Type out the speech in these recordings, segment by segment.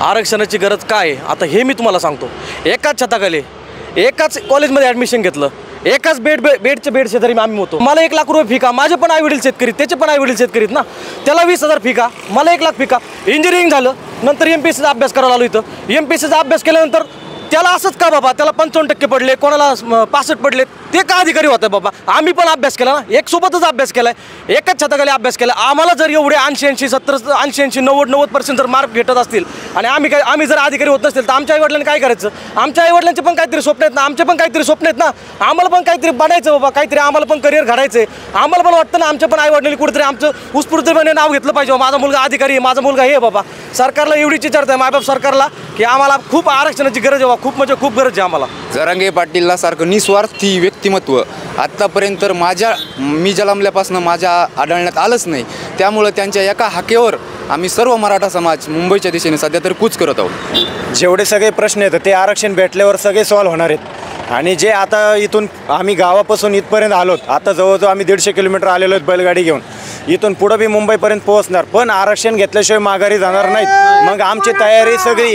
आरक्षणाची गरज काय आहे आता हे मी तुम्हाला सांगतो। एकाच छताखाली एकाच कॉलेजमध्ये ॲडमिशन घेतलं, एकाच बेडचे शेजारी आम्ही होतो। मला 1 लाख रुपये फी का, माझे पण आई वडील शेतकरी, त्याचे पण आई वडील शेतकरीत ना, त्याला 20,000 फी का, मला 1 लाख फी का। इंजिनिअरिंग झालं नंतर MPSCचा अभ्यास करायला आलो इथं। MPSCचा अभ्यास केल्यानंतर त्याला असंच का बाबा, त्याला 55% पडले, कोणाला 65 पडले, ते का अधिकारी होतं बाबा। आम्ही पण अभ्यास केला ना, एक सोबतच अभ्यास केलाय, एकाच छताखाली अभ्यास केला। आम्हाला जर एवढे 80, 70, 80, 90% जर मार्क भेटत असतील आणि आम्ही जर अधिकारी होत नसतील तर आमच्या आईवडिलांनी काय करायचं। आमच्या आईवडिलांचे पण काहीतरी स्वप्न आहेत ना, आमचे पण काहीतरी स्वप्न आहेत ना, आम्हाला पण काहीतरी बनायचं बाबा, काहीतरी आम्हाला पण करिअर घडायचं। आम्हाला पण वाटतं ना आमच्या पण आईवडिलांनी कुठेतरी आमचं उत्स्फूर्तपणे नाव घेतलं पाहिजे, माझा मुलगा अधिकारी आहे, माझा मुलगा हे बाबा। सरकारला एवढीच विचारत आहे मायबाप सरकारला की आम्हाला खूप आरक्षणाची गरज आहे, खूप म्हणजे खूप गरज आहे आम्हाला। जरांगे पाटीलला सारखं निस्वार्थी व्यक्तिमत्व आत्तापर्यंत तर मी जन्मल्यापासून माझ्या आढळण्यात आलंच नाही। त्यामुळं त्यांच्या एका हाकेवर आम्ही सर्व मराठा समाज मुंबईच्या दिशेने सध्या तर कूच करत आहोत। जेवढे सगळे प्रश्न आहेत ते आरक्षण भेटल्यावर सगळे सॉल्व्ह होणार आहेत। आणि जे आता इथून आम्ही गावापासून इथपर्यंत आलोत, आता जवळजवळ आम्ही 150 किलोमीटर आलेलो आहेत बैलगाडी घेऊन, इथून पुढं बी मुंबईपर्यंत पोहोचणार, पण आरक्षण घेतल्याशिवाय माघारी जाणार नाहीत। मग आमची तयारी सगळी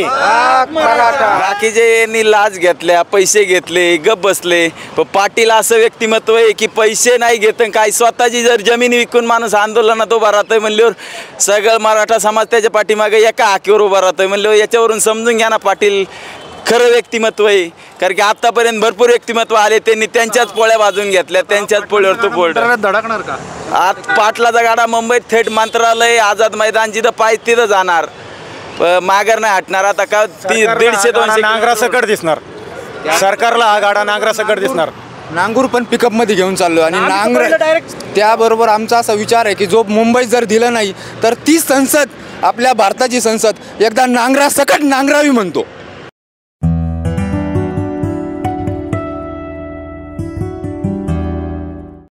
बाकीचे लाच घेतल्या, पैसे घेतले, गप बसले, पण पाटील असं व्यक्तिमत्व आहे की पैसे नाही घेत काय, स्वतःची जर जमीन विकून माणूस आंदोलनात उभा राहतोय म्हणल्यावर सगळं मराठा समाज त्याच्या पाठीमागे एका हाकीवर उभा राहतोय म्हणल्यावर याच्यावरून समजून घ्या ना पाटील खरं व्यक्तिमत्व आहे। कारण की आतापर्यंत भरपूर व्यक्तिमत्व आले, त्यांनी त्यांच्याच पोळ्या बाजून घेतल्या, त्यांच्याच पोळ्यावर तो पोळलं धडकणार का। आज पाटलाचा गाडा मुंबईत थेट मंत्रालय आझाद मैदान जिथं पाहिजे तिथं जाणार, माघार नाही हटणार। आता का 150-200 नांगरासकट दिसणार सरकारला, हा गाडा नांगरासकट दिसणार। नांगूर पण पिकअपमध्ये घेऊन चाललो आणि डायरेक्ट त्याबरोबर आमचा असा विचार आहे की जो मुंबईत जर दिलं नाही तर ती संसद, आपल्या भारताची संसद एकदा नांगरासकट नांगरावी म्हणतो।